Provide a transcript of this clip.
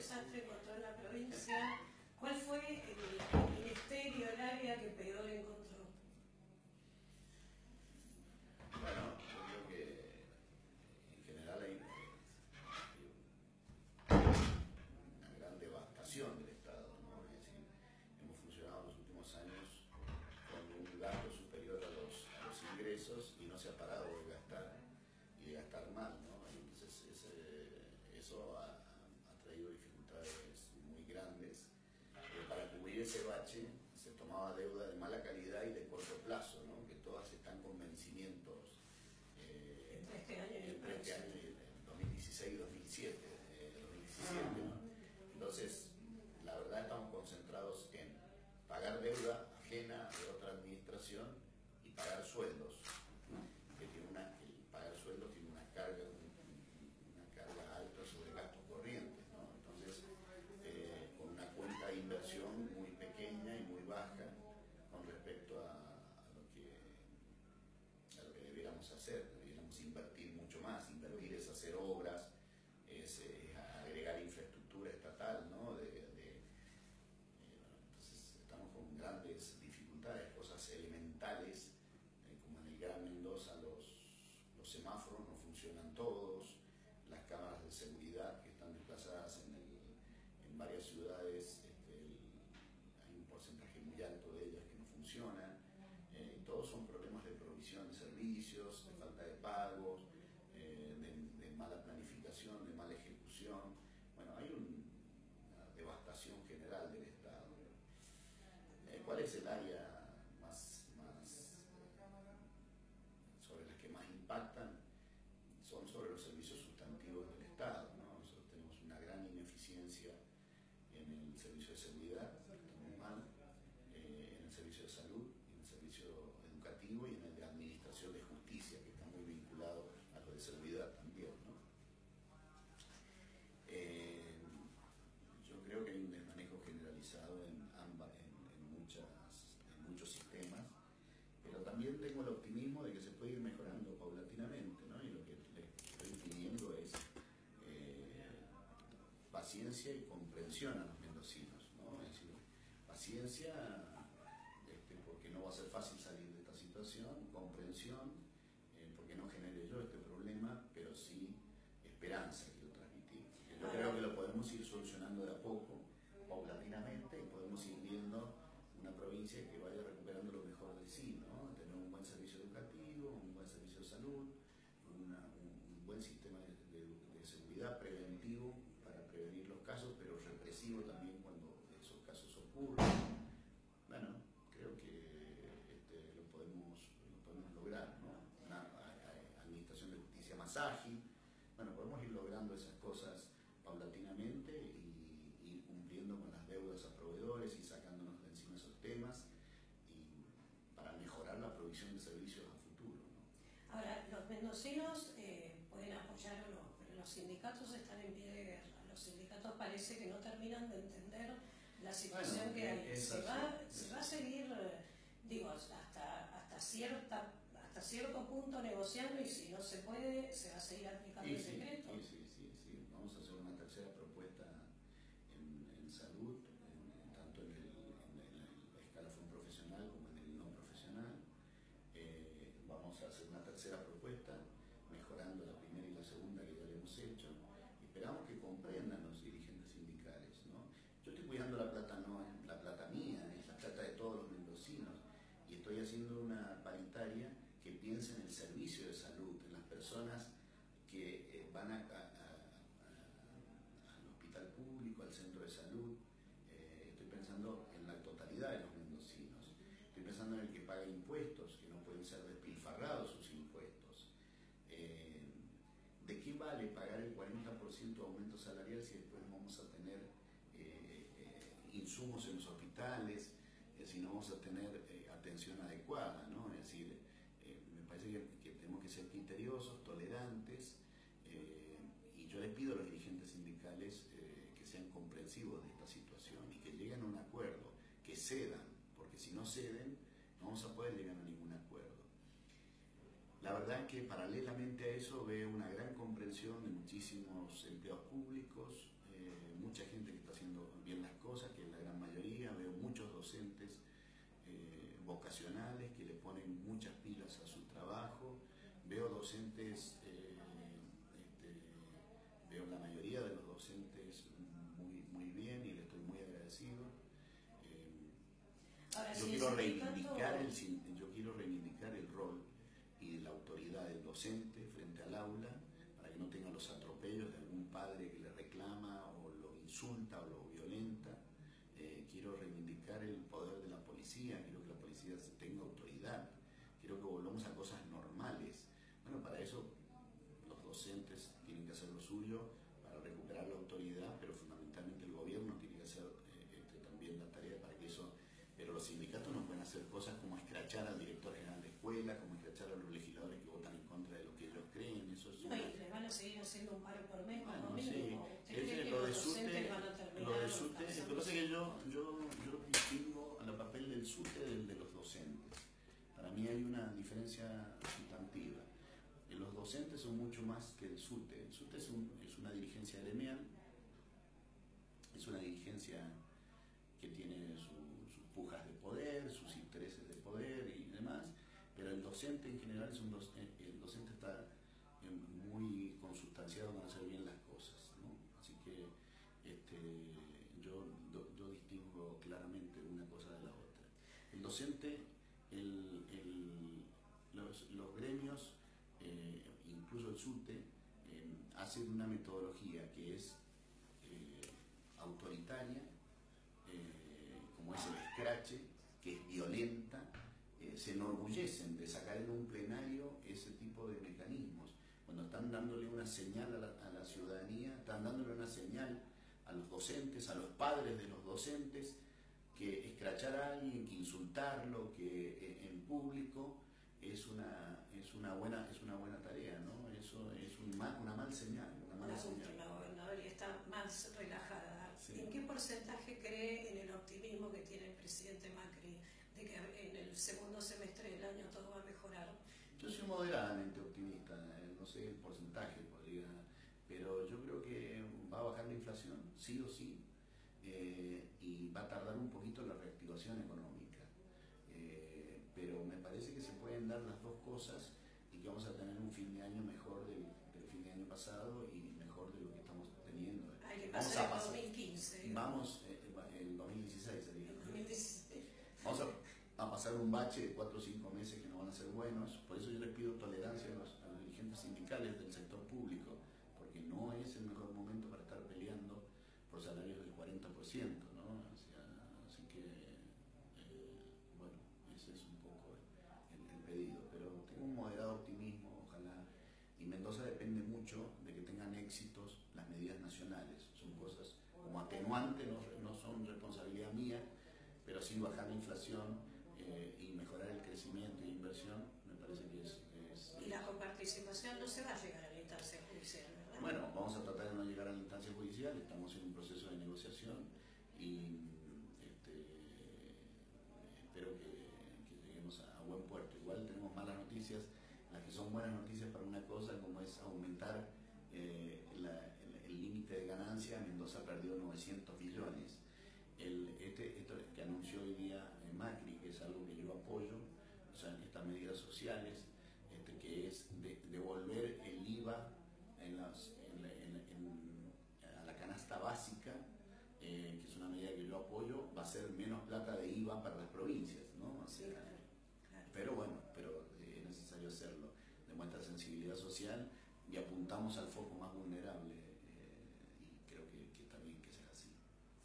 desastre encontró en la provincia? ¿Cuál fue el ministerio, el área que peor encontró? Bueno, yo creo que en general hay una gran devastación del Estado, ¿no? Es decir, hemos funcionado en los últimos años con un gasto superior a los ingresos y no se ha parado de gastar y de gastar mal, ¿no? Entonces eso ha traído dificultades muy grandes. Para cubrir ese bache se tomaba deuda de mala calidad y de corto plazo, ¿no? Que todas están con vencimientos Entre este año y el 2016 y 2017, ¿no? Entonces, la verdad estamos concentrados en pagar deuda ajena de otra administración y pagar sueldos, que pagar sueldos tiene una carga alta sobre gastos corrientes, ¿no? Entonces, con una cuenta de inversión muy pequeña y muy baja con respecto a lo que debiéramos hacer. Debiéramos invertir mucho más. Invertir es hacer obras, es agregar infraestructura estatal, ¿no? Entonces estamos con grandes dificultades, cosas elementales, como en el Gran Mendoza los semáforos no funcionan todos, las cámaras de seguridad que están desplazadas en varias ciudades, hay un porcentaje muy alto de ellas que no funcionan. Todos son problemas de provisión de servicios, de falta de pagos, de mala planificación, de mala ejecución. Bueno, hay una devastación general del Estado. ¿Cuál es el área sobre las que más impactan? Son sobre los servicios sustantivos del Estado, ¿no? Nosotros tenemos una gran ineficiencia en el servicio de seguridad, que está muy mal, en el servicio de salud, en el servicio educativo y en el de administración de justicia, que está muy vinculado a lo de seguridad también, ¿no? Yo creo que hay un desmanejo generalizado en muchos sistemas, pero también tengo el optimismo de que se puede ir mejorando paulatinamente, ¿no? Y lo que le estoy pidiendo es paciencia y comprensión a los mendocinos, ¿no? Es decir, paciencia, porque no va a ser fácil salir de esta situación, comprensión, porque no genere yo este problema, pero sí esperanza, quiero transmitir. Yo creo que lo podemos ir solucionando de a poco, paulatinamente, y podemos ir viendo una provincia que vaya recuperando lo mejor de sí, ¿no? Tener un buen servicio educativo, un buen servicio de salud, un buen sistema de seguridad preventivo para prevenir los casos, pero represivo también cuando esos casos ocurren. Bueno, creo que lo podemos lograr, ¿no? Una administración de justicia más ágil. Bueno, podemos ir logrando esas cosas paulatinamente y ir cumpliendo con las deudas a proveedores y sacándonos de encima esos temas y para mejorar la provisión de servicios a futuro, ¿no? Ahora, los mendocinos pueden apoyar o no, pero los sindicatos están en pie de guerra. Los sindicatos parece que no terminan de entender la situación que hay. Se va a seguir, digo, hasta cierto punto negociando, y si no se puede, se va a seguir aplicando el decreto. Sí. Vamos a hacer una tercera propuesta en salud, tanto en el escalafón profesional como en el no profesional. Vamos a hacer una tercera propuesta, mejorando la primera y la segunda que ya le hemos hecho. Esperamos que comprendan los dirigentes sindicales, ¿no? Yo estoy cuidando la plata, no es la plata mía, es la plata de todos los mendocinos, y estoy haciendo una paritaria que piense en el servicio de salud, en las personas que van al hospital público, al centro de salud. Estoy pensando en la totalidad de los mendocinos. Estoy pensando en el que paga impuestos, que no pueden ser despilfarrados sus impuestos. ¿De qué vale pagar el 40% de aumento salarial si después no vamos a tener insumos en los hospitales, si no vamos a tener atención adecuada, ¿no? Es decir, me parece que tenemos que ser criteriosos, tolerantes, y yo les pido a los dirigentes sindicales que sean comprensivos de esta situación y que lleguen a un acuerdo, que cedan, porque si no ceden no vamos a poder llegar a ningún acuerdo. La verdad es que paralelamente a eso veo una gran comprensión de muchísimos empleados públicos, mucha gente vocacionales, que le ponen muchas pilas a su trabajo. Veo docentes, veo la mayoría de los docentes muy bien y le estoy muy agradecido. Ahora, yo quiero reivindicar el rol y la autoridad del docente frente al aula, para que no tenga los atropellos de algún padre que le reclama o lo insulta o lo violenta. Quiero reivindicar el poder de la policía, quiero que la policía tenga autoridad, quiero que volvamos a cosas normales. Bueno, para eso los docentes tienen que hacer lo suyo, para recuperar la autoridad, pero fundamentalmente el gobierno tiene que hacer también la tarea para que eso... Pero los sindicatos no pueden hacer cosas como escrachar al director general de escuela, como escrachar a los legisladores que votan en contra de lo que ellos creen. Eso es no, y le van a seguir haciendo un paro por mes, bueno, como mínimo. Sí. ¿Usted cree que los docentes van a terminar? Lo de SUTE, lo que pasa es que yo distingo al papel del SUTE del de los docentes. Para mí hay una diferencia sustantiva. Los docentes son mucho más que el SUTE. El SUTE es una dirigencia gremial, es una dirigencia que tiene sus pujas de poder, sus intereses de poder y demás, pero el docente en general el docente está muy consustanciado con hacer bien las cosas, ¿no? Así que yo distingo claramente una cosa de la otra. El docente, los gremios, incluso el SUTE, hacen una metodología que es autoritaria, como es el escrache, que es violenta. Se enorgullecen de sacar en un plenario ese tipo de mecanismos. Cuando están dándole una señal a la ciudadanía, están dándole una señal a los docentes, a los padres de los docentes, que escrachar a alguien, que insultarlo, que en público es una buena tarea, ¿no? Eso es una mal señal, una mala señal. La gobernadora está más relajada. Sí. ¿En qué porcentaje cree en el optimismo que tiene el presidente Macri de que en el segundo semestre del año todo va a mejorar? Yo soy moderadamente optimista, no sé el porcentaje, pero yo creo que va a bajar la inflación, sí o sí, y va a tardar un poquito la reactivación económica. Pero me parece que se pueden dar las dos cosas y que vamos a tener un fin de año mejor del fin de año pasado y mejor de lo que estamos teniendo. Hay que pasar el 2015. El 2016 sería. El 2016. Vamos a pasar un bache de 4 o 5 meses que no van a ser buenos. Por eso yo les pido tolerancia a los dirigentes sindicales del sector público, porque no es el mejor momento para estar peleando por salarios del 40%, ¿no? Así que, bueno, ese es un poco el pedido. Pero tengo un moderado optimismo, ojalá. Y Mendoza depende mucho de que tengan éxitos las medidas nacionales. Son cosas como atenuante, no son responsabilidad mía, pero sí bajar la inflación y mejorar el crecimiento y inversión, me parece que es... Y la coparticipación no se va a llegar a la instancia judicial, ¿verdad? Bueno, vamos a tratar de no llegar a la instancia judicial, estamos en un proceso de negociación y espero que lleguemos a buen puerto. Igual tenemos malas noticias, las que son buenas noticias para una cosa, como es aumentar el límite de ganancia. Mendoza perdió 900 billones. Esto que anunció hoy día Macri, que es algo que yo apoyo, o sea, estas medidas sociales, que es devolver el IVA a la canasta básica, que es una medida que yo apoyo, va a ser menos plata de IVA para las provincias, ¿no? Sí, claro. Pero bueno, es necesario hacerlo. Demuestra sensibilidad social y apuntamos al foco más vulnerable.